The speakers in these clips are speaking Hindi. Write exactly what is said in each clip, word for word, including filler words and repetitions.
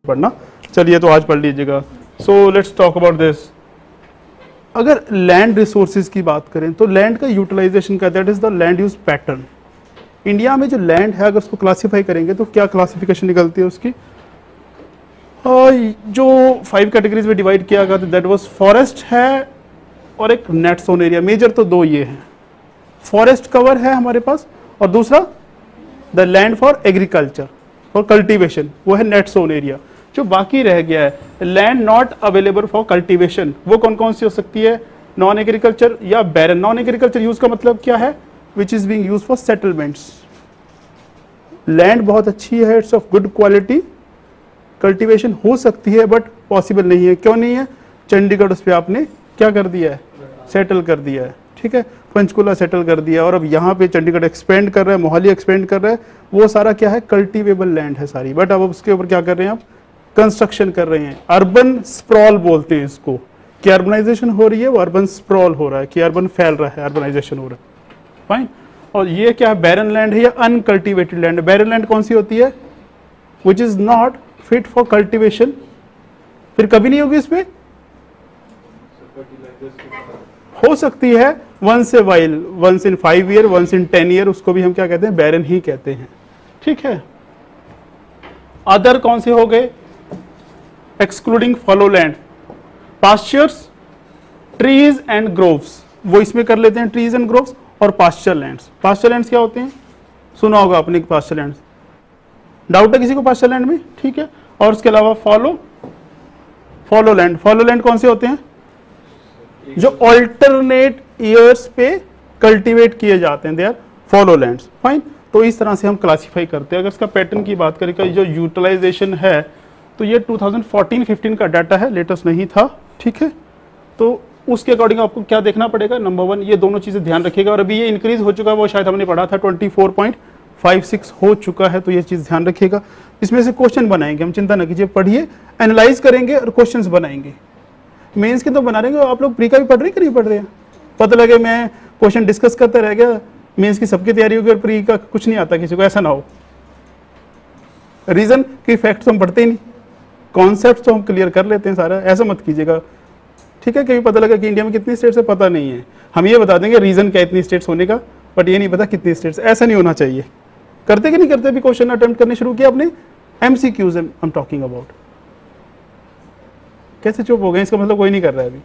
पढ़ना। चलिए तो आज पढ़ लीजिएगा। So let's talk about this. अगर लैंड रिसोर्सेज की बात करें तो लैंड का यूटिलाइजेशन का that is the land use pattern. India में जो लैंड है अगर उसको क्लासिफाई करेंगे तो क्या क्लासिफिकेशन निकलती है उसकी, जो फाइव कैटेगरीज में डिवाइड किया गया था दैट वाज फॉरेस्ट है और एक नेट सोन एरिया। मेजर तो दो ये हैं, फॉरेस्ट कवर है हमारे पास और दूसरा the land for agriculture for cultivation, वो है नेट सोन एरिया। जो बाकी रह गया है land not available for cultivation, वो कौन कौन सी हो सकती है, नॉन एग्रीकल्चर या बैरन। नॉन एग्रीकल्चर यूज का मतलब क्या है, which is being used for settlements. Land बहुत अच्छी है, it's of good quality, cultivation हो सकती है बट पॉसिबल नहीं है। क्यों नहीं है, चंडीगढ़ उस पर आपने क्या कर दिया है, सेटल कर दिया है, ठीक है, पंचकुला सेटल कर दिया और अब यहाँ पे चंडीगढ़ एक्सपेंड कर रहा है, मोहाली एक्सपेंड कर रहा है, वो सारा क्या है, कल्टीवेबल लैंड है सारी। बट अब उसके ऊपर क्या कर रहे हैं आप, कंस्ट्रक्शन कर रहे हैं। अर्बन स्प्रॉल बोलते हैं इसको, कि अर्बनाइजेशन हो रही है, वो अर्बन स्प्रॉल हो रहा है, कि अर्बन फैल रहा है, अर्बनाइजेशन हो रहा है, फाइन। और ये क्या है, बैरन लैंड है या अनकल्टिवेटेड लैंड। बैरन लैंड कौन सी होती है, which is not fit for cultivation, फिर कभी नहीं होगी इसमें, हो सकती है once a while, once in five year, once in ten year, उसको भी हम क्या कहते हैं, बैरन ही कहते हैं, ठीक है। अदर कौन से हो गए, excluding fallow land, pastures, trees and groves, वो इसमें कर लेते हैं, ट्रीज एंड ग्रोव्स और पास्चर लैंड्स। पास्चर लैंड्स क्या होते हैं, सुना होगा आपने पास्चर लैंड्स, डाउट है किसी को पास्चर लैंड में, ठीक है। और उसके अलावा fallow, fallow land, fallow land कौन से होते हैं, जो ऑल्टरनेट ईयर्स पे कल्टीवेट किए जाते हैं, they are fallow lands, fine. तो इस तरह से हम क्लासिफाई करते हैं। अगर इसका पैटर्न की बात करें, जो यूटिलाइजेशन है तो ये टू थाउजेंड फोर्टीन फिफ्टीन का डाटा है, लेटेस्ट नहीं था, ठीक है। तो उसके अकॉर्डिंग आपको क्या देखना पड़ेगा, नंबर वन ये दोनों चीजें ध्यान रखिएगा। और अभी ये इंक्रीज हो चुका है, वो शायद हमने पढ़ा था twenty four point five six हो चुका है, तो ये चीज ध्यान रखिएगा। इसमें से क्वेश्चन बनाएंगे हम, चिंता न कीजिए, पढ़िए, एनालाइज करेंगे और क्वेश्चंस बनाएंगे। मेंस के तो बना रहे हैं, आप लोग प्री का भी पढ़ रहे हैं कि नहीं पढ़ रहे हैं, पता लगे मैं क्वेश्चन डिस्कस करते रह गया, मेंस की सबकी तैयारी होगी और प्री का कुछ नहीं आता किसी को, ऐसा ना हो। रीजन कि फैक्ट तो हम पढ़ते ही नहीं, कॉन्सेप्ट तो हम क्लियर कर लेते हैं सारा, ऐसा मत कीजिएगा, ठीक है। कभी पता लगा कि इंडिया में कितनी स्टेट्स है, पता नहीं है, हम ये बता देंगे रीजन क्या इतनी स्टेट्स होने का, बट ये नहीं पता कितनी स्टेट्स, ऐसा नहीं होना चाहिए। करते कि नहीं करते भी क्वेश्चन अटेम्प्ट करने शुरू किया आपने, MCQs I am talking about. कैसे चुप हो गए, इसका मतलब कोई नहीं कर रहा है अभी,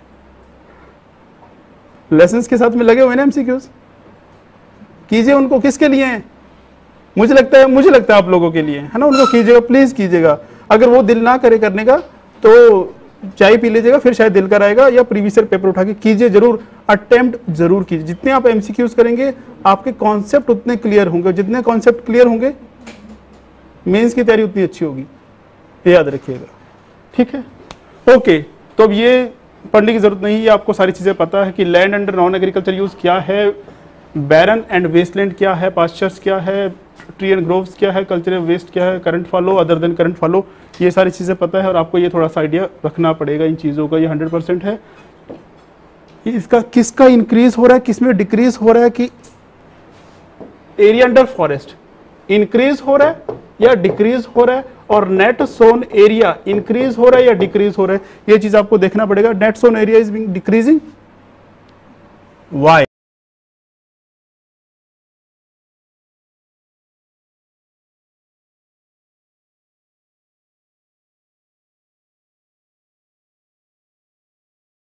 लेसन्स के साथ में लगे हुए ना, एमसीक्यूज कीजिए उनको, किसके लिए हैं, मुझे लगता है मुझे लगता है आप लोगों के लिए है ना, उनको कीजिएगा, प्लीज कीजिएगा। अगर वो दिल ना करे करने का तो चाय पी लीजिएगा, फिर शायद दिल कर आएगा, या प्रीवियस ईयर पेपर उठा के कीजिए जरूर, अटेम्प्ट जरूर कीजिए। जितने आप एमसीक्यूज करेंगे आपके कॉन्सेप्ट उतने क्लियर होंगे, जितने कॉन्सेप्ट क्लियर होंगे मेंस की तैयारी उतनी अच्छी होगी, ये याद रखिएगा, ठीक है। ओके, तो अब ये पढ़ने की जरूरत नहीं है, आपको सारी चीजें पता है कि land under non agriculture use क्या है, बैरन एंड वेस्टलैंड क्या है, पास्चर्स क्या है, ट्री एंड ग्रोव्स क्या है, कल्चरल वेस्ट क्या है, current fallow, other than current fallow, ये सारी चीजें पता है। और आपको ये थोड़ा सा आइडिया रखना पड़ेगा इन चीजों का, ये हंड्रेड परसेंट है। इसका किसका इंक्रीज हो रहा है, किसमें डिक्रीज हो रहा है, कि एरिया अंडर फॉरेस्ट इंक्रीज हो रहा है या डिक्रीज हो रहा है, और नेट सोन एरिया इंक्रीज हो रहा है या डिक्रीज हो रहा है, ये चीज आपको देखना पड़ेगा। Net sown area is being decreasing, why,